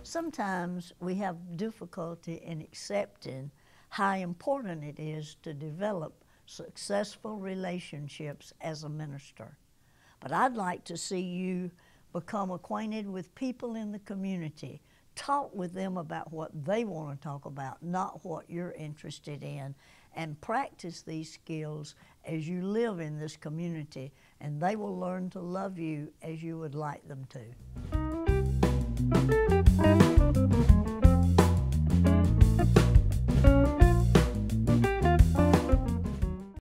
Sometimes we have difficulty in accepting how important it is to develop successful relationships as a minister. But I'd like to see you become acquainted with people in the community. Talk with them about what they want to talk about, not what you're interested in, and practice these skills as you live in this community, and they will learn to love you as you would like them to.